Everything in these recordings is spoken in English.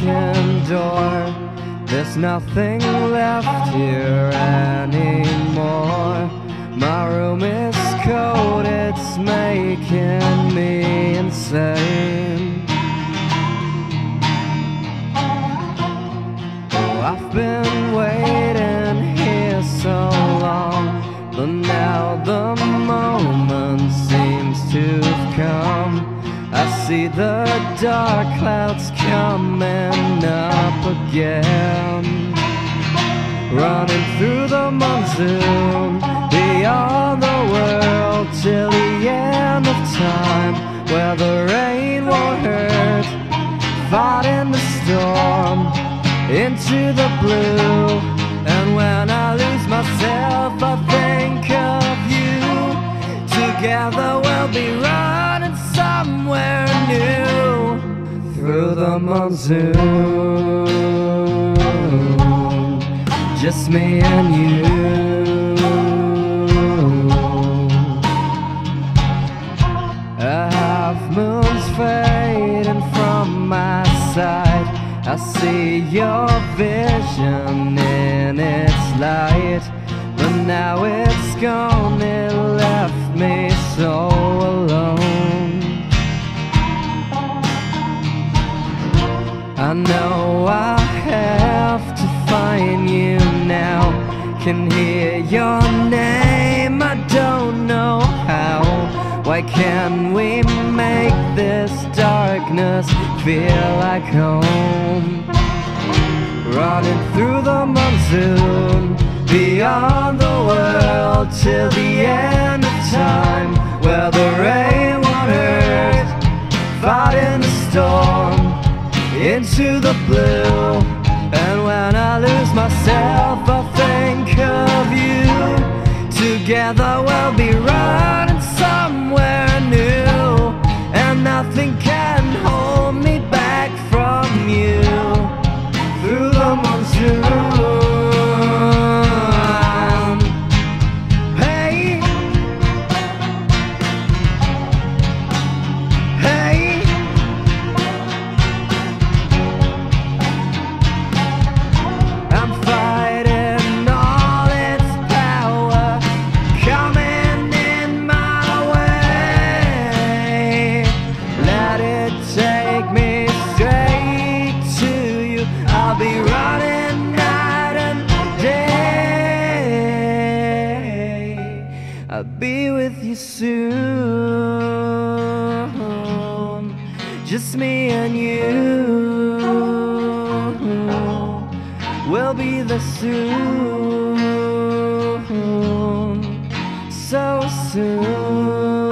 door. There's nothing left here anymore. My room is cold, it's making me insane. Oh, I've been waiting here so long, but now the moment seems to have come. I see the dark clouds coming up again, running through the monsoon, beyond the world, till the end of time, where the rain won't hurt, fighting the storm, into the blue. And when I lose myself, I think of you. Together we'll be running somewhere new, through the monsoon, just me and you. Half moon's fading from my sight. I see your vision in its light, but now it's gone, it left me so alone. I know I have to find you now, can hear your name, I don't know how. Why can't we make this darkness feel like home? Running through the monsoon, beyond the world, till the end of time, where the rain won't hurt, fighting the storm, into the blue. And when I lose myself, I think of you. Together we'll be running somewhere new, and nothing can hold me back from you, through the monsoon. Hey, hey, I'm fighting all its power coming in my way. Let it take me straight to you. I'll be running night and day. I'll be with you soon, just me and you. We'll be there soon, so soon.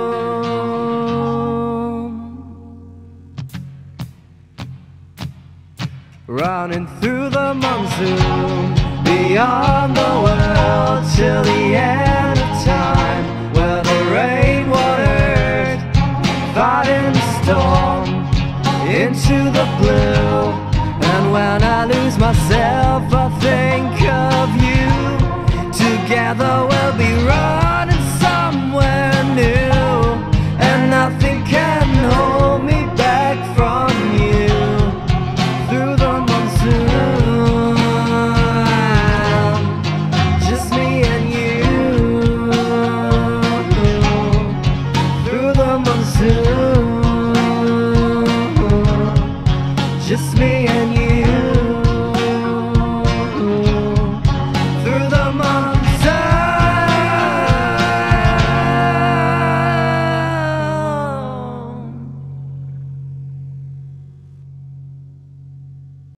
Running through the monsoon, beyond the world, till the end of time, where the rain won't hurt, fighting the storm, into the blue. And when I lose myself, I think of you. Together we'll be running somewhere new, and nothing can hold me back from you, through the monsoon, just me and you, through the monsoon, just me and you.